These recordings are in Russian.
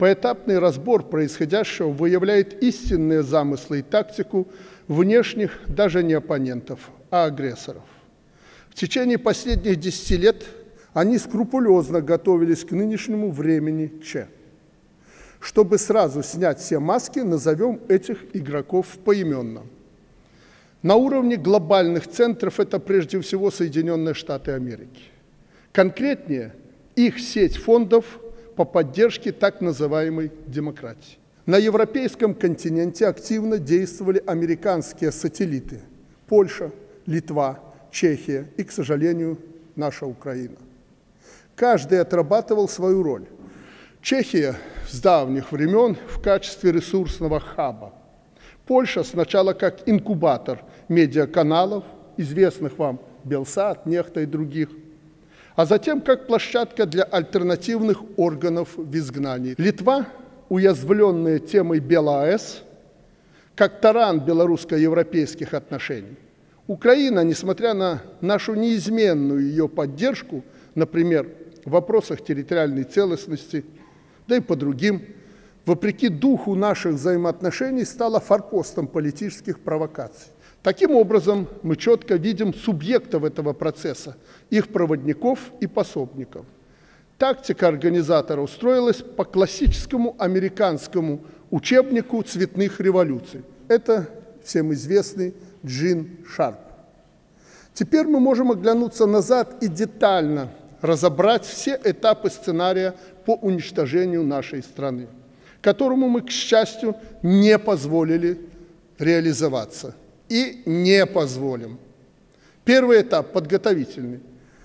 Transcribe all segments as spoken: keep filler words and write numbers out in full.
Поэтапный разбор происходящего выявляет истинные замыслы и тактику внешних даже не оппонентов, а агрессоров. В течение последних десяти лет они скрупулезно готовились к нынешнему времени Че. Чтобы сразу снять все маски, назовем этих игроков поименно. На уровне глобальных центров это прежде всего Соединенные Штаты Америки. Конкретнее, их сеть фондов по поддержке так называемой демократии. На европейском континенте активно действовали американские сателлиты – Польша, Литва, Чехия и, к сожалению, наша Украина. Каждый отрабатывал свою роль. Чехия с давних времен в качестве ресурсного хаба. Польша сначала как инкубатор медиаканалов, известных вам Белсат, Нехта и других, а затем как площадка для альтернативных органов в изгнании. Литва, уязвленная темой БелАЭС, как таран белорусско-европейских отношений. Украина, несмотря на нашу неизменную ее поддержку, например, в вопросах территориальной целостности, да и по другим, вопреки духу наших взаимоотношений, стала форпостом политических провокаций. Таким образом, мы четко видим субъектов этого процесса, их проводников и пособников. Тактика организатора устроилась по классическому американскому учебнику цветных революций. Это всем известный Джин Шарп. Теперь мы можем оглянуться назад и детально разобрать все этапы сценария по уничтожению нашей страны, которому мы, к счастью, не позволили реализоваться и не позволим. Первый этап – подготовительный.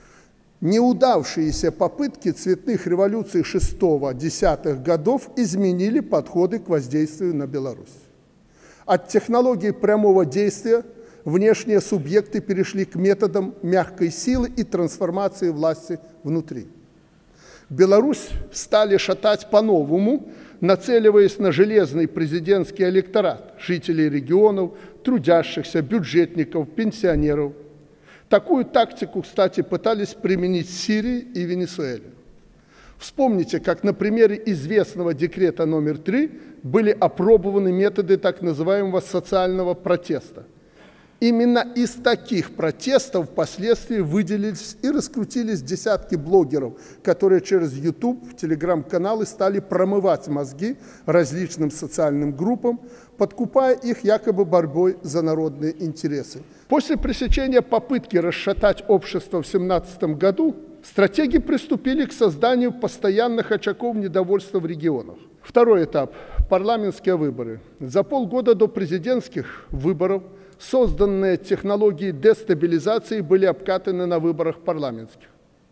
Неудавшиеся попытки цветных революций шестого-десятых годов изменили подходы к воздействию на Беларусь. От технологии прямого действия внешние субъекты перешли к методам мягкой силы и трансформации власти внутри. Беларусь стали шатать по-новому, нацеливаясь на железный президентский электорат жителей регионов, трудящихся, бюджетников, пенсионеров. Такую тактику, кстати, пытались применить в Сирии и Венесуэле. Вспомните, как на примере известного декрета номер три были опробованы методы так называемого социального протеста. Именно из таких протестов впоследствии выделились и раскрутились десятки блогеров, которые через YouTube, телеграм-каналы стали промывать мозги различным социальным группам, подкупая их якобы борьбой за народные интересы. После пресечения попытки расшатать общество в две тысячи семнадцатом году стратеги приступили к созданию постоянных очагов недовольства в регионах. Второй этап – парламентские выборы. За полгода до президентских выборов созданные технологии дестабилизации были обкатаны на выборах парламентских.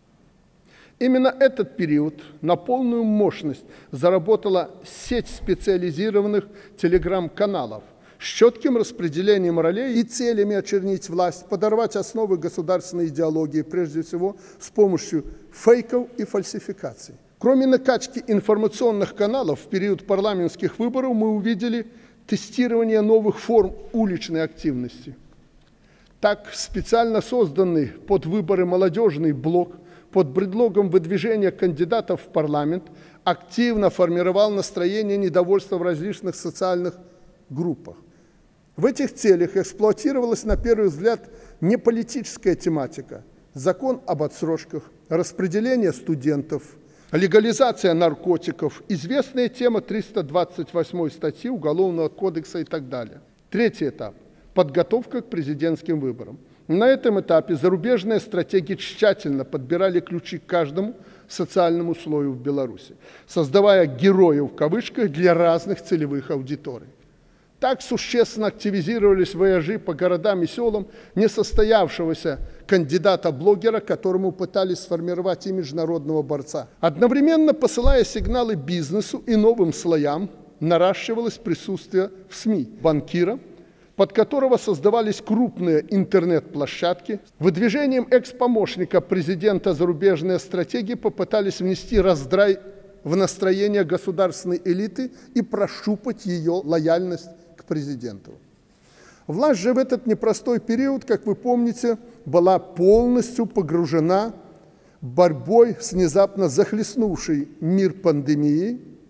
Именно этот период на полную мощность заработала сеть специализированных телеграм-каналов с четким распределением ролей и целями очернить власть, подорвать основы государственной идеологии, прежде всего с помощью фейков и фальсификаций. Кроме накачки информационных каналов в период парламентских выборов мы увидели тестирование новых форм уличной активности. Так, специально созданный под выборы молодежный блок под предлогом выдвижения кандидатов в парламент активно формировал настроение недовольства в различных социальных группах. В этих целях эксплуатировалась, на первый взгляд, не политическая тематика, закон об отсрочках, распределение студентов, легализация наркотиков, известная тема триста двадцать восьмой статьи Уголовного кодекса и так далее. Третий этап – подготовка к президентским выборам. На этом этапе зарубежные стратеги тщательно подбирали ключи к каждому социальному слою в Беларуси, создавая «героев» в кавычках для разных целевых аудиторий. Так существенно активизировались вояжи по городам и селам несостоявшегося кандидата-блогера, которому пытались сформировать имидж народного борца. Одновременно посылая сигналы бизнесу и новым слоям, наращивалось присутствие в СМИ банкира, под которого создавались крупные интернет-площадки. Выдвижением экс-помощника президента зарубежные стратегии попытались внести раздрай в настроение государственной элиты и прощупать ее лояльность к президенту. Власть же в этот непростой период, как вы помните, была полностью погружена борьбой с внезапно захлестнувшей мир пандемией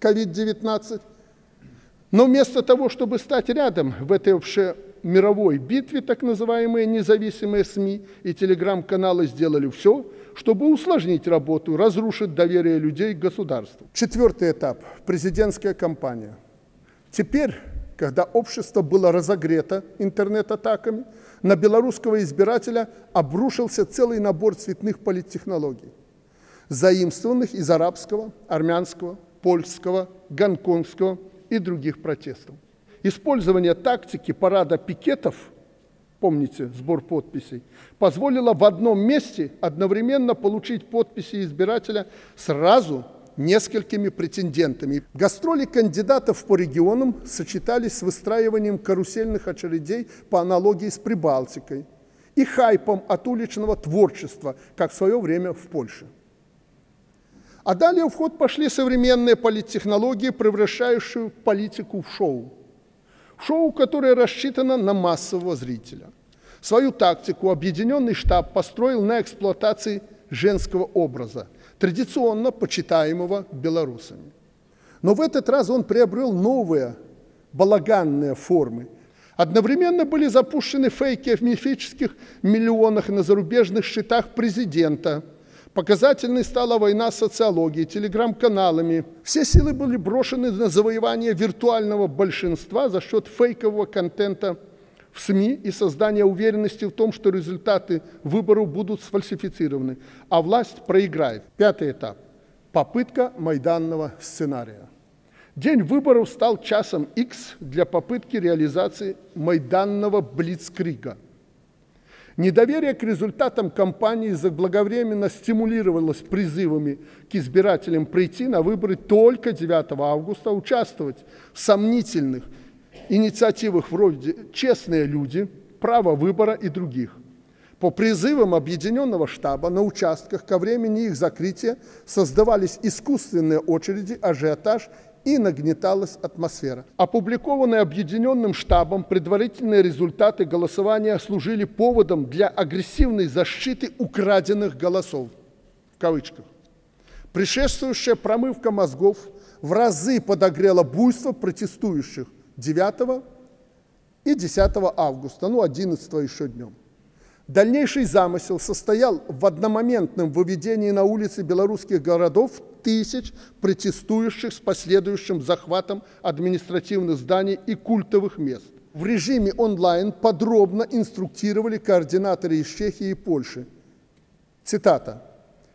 ковид девятнадцать. Но вместо того, чтобы стать рядом в этой вообще мировой битве, так называемые независимые СМИ и телеграм-каналы сделали все, чтобы усложнить работу, разрушить доверие людей к государству. Четвертый этап – президентская кампания. Теперь, когда общество было разогрето интернет-атаками, на белорусского избирателя обрушился целый набор цветных политтехнологий, заимствованных из арабского, армянского, польского, гонконгского и других протестов. Использование тактики парада пикетов, помните, сбор подписей, позволило в одном месте одновременно получить подписи избирателя сразу несколькими претендентами. Гастроли кандидатов по регионам сочетались с выстраиванием карусельных очередей по аналогии с Прибалтикой и хайпом от уличного творчества, как в свое время в Польше. А далее в ход пошли современные политтехнологии, превращающие политику в шоу. Шоу, которое рассчитано на массового зрителя. Свою тактику объединенный штаб построил на эксплуатации женского образа, традиционно почитаемого белорусами. Но в этот раз он приобрел новые балаганные формы. Одновременно были запущены фейки о мифических миллионах на зарубежных счетах президента. Показательной стала война социологии, телеграм-каналами. Все силы были брошены на завоевание виртуального большинства за счет фейкового контента в СМИ и создания уверенности в том, что результаты выборов будут сфальсифицированы, а власть проиграет. Пятый этап – попытка майданного сценария. День выборов стал часом Х для попытки реализации майданного блицкрига. Недоверие к результатам кампании заблаговременно стимулировалось призывами к избирателям прийти на выборы только девятого августа, участвовать в сомнительных инициативах вроде «Честные люди», «Право выбора» и других. По призывам объединенного штаба на участках ко времени их закрытия создавались искусственные очереди, ажиотаж и нагнеталась атмосфера. Опубликованные объединенным штабом предварительные результаты голосования служили поводом для агрессивной защиты украденных голосов, в кавычках. Предшествующая промывка мозгов в разы подогрела буйство протестующих девятого и десятого августа, ну, одиннадцатого еще днем. Дальнейший замысел состоял в одномоментном выведении на улицы белорусских городов тысяч протестующих с последующим захватом административных зданий и культовых мест. В режиме онлайн подробно инструктировали координаторы из Чехии и Польши. Цитата.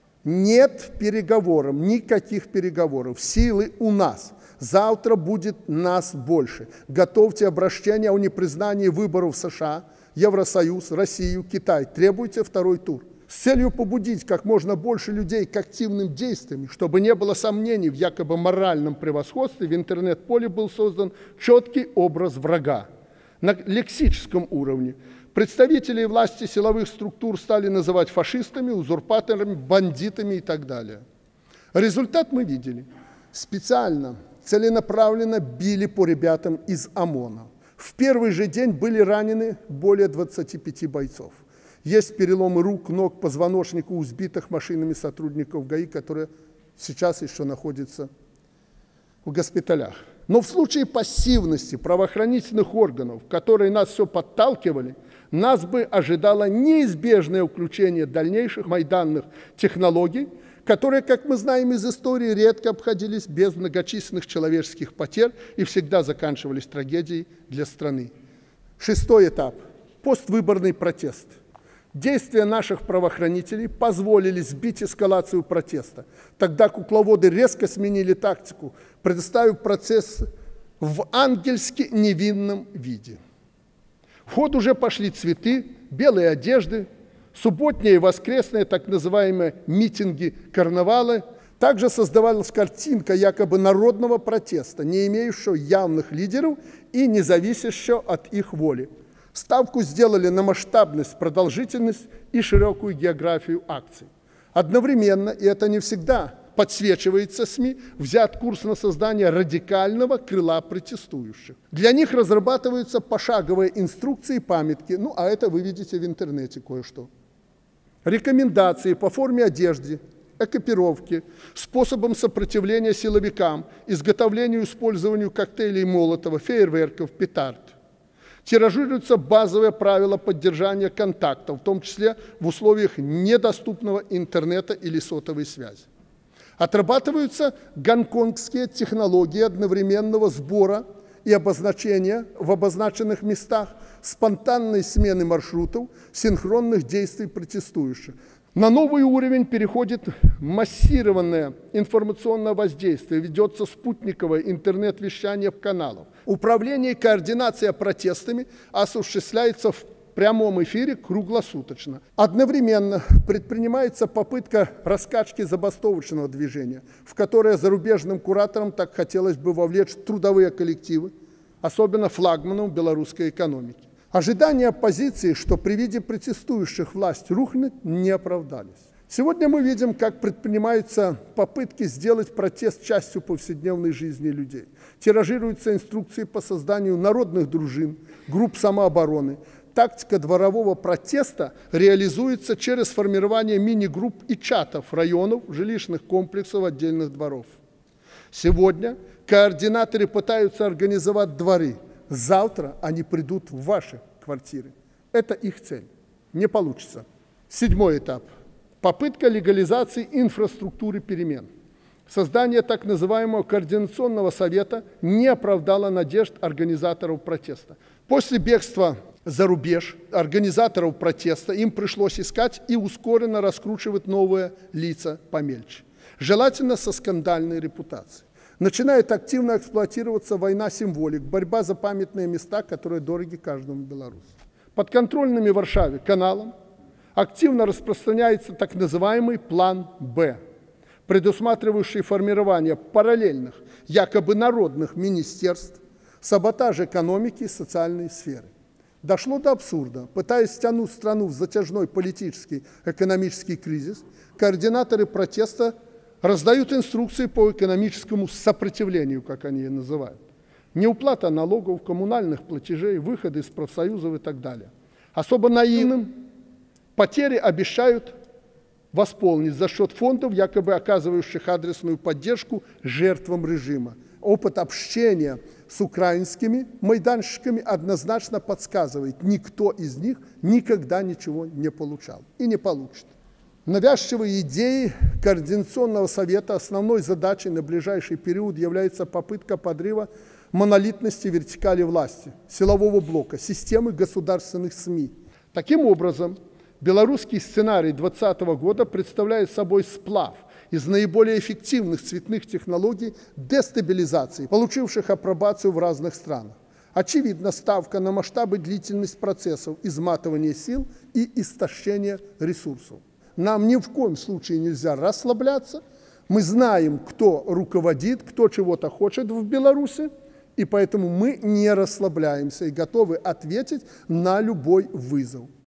«Нет переговоров, никаких переговоров. Силы у нас. Завтра будет нас больше. Готовьте обращение о непризнании выборов в США, Евросоюз, Россию, Китай. Требуйте второй тур». С целью побудить как можно больше людей к активным действиям, чтобы не было сомнений в якобы моральном превосходстве, в интернет-поле был создан четкий образ врага. На лексическом уровне представителей власти силовых структур стали называть фашистами, узурпаторами, бандитами и так далее. Результат мы видели. Специально, целенаправленно били по ребятам из ОМОНа. В первый же день были ранены более двадцати пяти бойцов. Есть переломы рук, ног, позвоночника у сбитых машинами сотрудников ГАИ, которые сейчас еще находятся в госпиталях. Но в случае пассивности правоохранительных органов, которые нас все подталкивали, нас бы ожидало неизбежное включение дальнейших майданных технологий, которые, как мы знаем из истории, редко обходились без многочисленных человеческих потерь и всегда заканчивались трагедией для страны. Шестой этап – поствыборный протест. Действия наших правоохранителей позволили сбить эскалацию протеста. Тогда кукловоды резко сменили тактику, предоставив процесс в ангельски невинном виде. В ход уже пошли цветы, белые одежды, субботние и воскресные так называемые митинги, карнавалы. Также создавалась картинка якобы народного протеста, не имеющего явных лидеров и не зависящего от их воли. Ставку сделали на масштабность, продолжительность и широкую географию акций. Одновременно, и это не всегда подсвечивается СМИ, взят курс на создание радикального крыла протестующих. Для них разрабатываются пошаговые инструкции и памятки, ну а это вы видите в интернете кое-что. Рекомендации по форме одежды, экипировке, способам сопротивления силовикам, изготовлению и использованию коктейлей Молотова, фейерверков, петард. Тиражируются базовые правила поддержания контакта, в том числе в условиях недоступного интернета или сотовой связи. Отрабатываются гонконгские технологии одновременного сбора и обозначения в обозначенных местах, спонтанной смены маршрутов, синхронных действий протестующих. На новый уровень переходит массированное информационное воздействие, ведется спутниковое интернет-вещание каналов. Управление и координация протестами осуществляется в прямом эфире круглосуточно. Одновременно предпринимается попытка раскачки забастовочного движения, в которое зарубежным кураторам так хотелось бы вовлечь трудовые коллективы, особенно флагманов белорусской экономики. Ожидания оппозиции, что при виде протестующих власть рухнет, не оправдались. Сегодня мы видим, как предпринимаются попытки сделать протест частью повседневной жизни людей. Тиражируются инструкции по созданию народных дружин, групп самообороны. Тактика дворового протеста реализуется через формирование мини-групп и чатов районов, жилищных комплексов, отдельных дворов. Сегодня координаторы пытаются организовать дворы. Завтра они придут в ваши квартиры. Это их цель. Не получится. Седьмой этап. Попытка легализации инфраструктуры перемен. Создание так называемого координационного совета не оправдало надежд организаторов протеста. После бегства за рубеж организаторов протеста им пришлось искать и ускоренно раскручивать новые лица помельче. Желательно со скандальной репутацией. Начинает активно эксплуатироваться война символик, борьба за памятные места, которые дороги каждому белорусу. Подконтрольными Варшаве каналам активно распространяется так называемый план «Б», предусматривающий формирование параллельных, якобы народных министерств, саботаж экономики и социальной сферы. Дошло до абсурда. Пытаясь стянуть страну в затяжной политический, экономический кризис, координаторы протеста раздают инструкции по экономическому сопротивлению, как они ее называют. Неуплата налогов, коммунальных платежей, выходы из профсоюзов и так далее. Особо наивным потери обещают восполнить за счет фондов, якобы оказывающих адресную поддержку жертвам режима. Опыт общения с украинскими майданщиками однозначно подсказывает, никто из них никогда ничего не получал и не получит. Навязчивой идеей Координационного совета основной задачей на ближайший период является попытка подрыва монолитности вертикали власти, силового блока, системы государственных СМИ. Таким образом, белорусский сценарий двадцатого года представляет собой сплав из наиболее эффективных цветных технологий дестабилизации, получивших апробацию в разных странах. Очевидно, ставка на масштабы, длительность процессов, изматывание сил и истощение ресурсов. Нам ни в коем случае нельзя расслабляться. Мы знаем, кто руководит, кто чего-то хочет в Беларуси, и поэтому мы не расслабляемся и готовы ответить на любой вызов.